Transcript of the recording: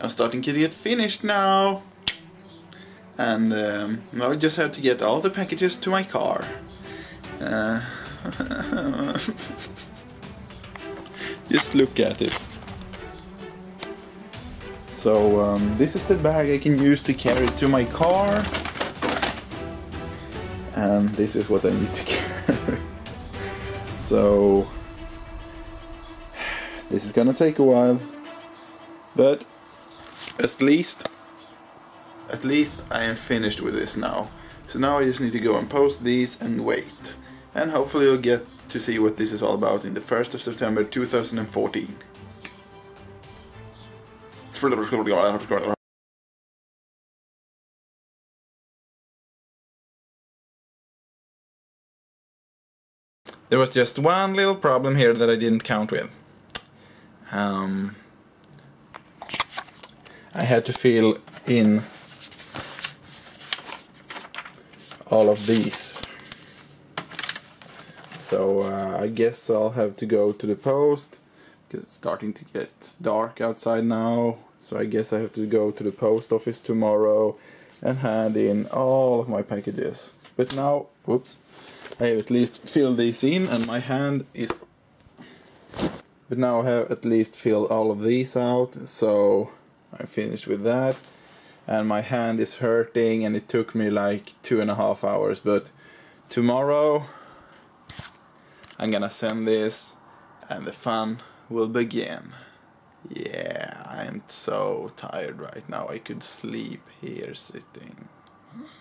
I'm starting to get finished now. And now I just have to get all the packages to my car. Just look at it. So this is the bag I can use to carry to my car. And this is what I need to carry. So this is gonna take a while, but at least I am finished with this now. So now I just need to go and post these and wait. And hopefully you'll get to see what this is all about in the 1st of September 2014. There was just one little problem here that I didn't count with. I had to fill in all of these. So I guess I'll have to go to the post because it's starting to get dark outside now. So I guess I have to go to the post office tomorrow and hand in all of my packages. But now, whoops, I have at least filled these in and my hand is... But now I have at least filled all of these out, so I'm finished with that. And my hand is hurting and it took me like 2.5 hours, but tomorrow I'm gonna send this and the fun will begin. Yeah, I'm so tired right now. I could sleep here sitting.